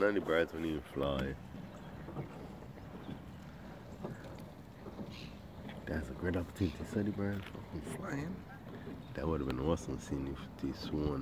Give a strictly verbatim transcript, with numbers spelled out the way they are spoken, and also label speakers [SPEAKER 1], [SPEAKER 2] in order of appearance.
[SPEAKER 1] none of the birds wouldn't even fly. That's a great opportunity to see the birds fucking flying. That would have been awesome seeing if they swarm.